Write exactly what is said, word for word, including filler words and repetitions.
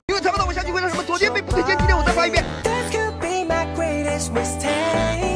因为猜不到我下期会说什么，昨天被不推荐，今天我再发一遍。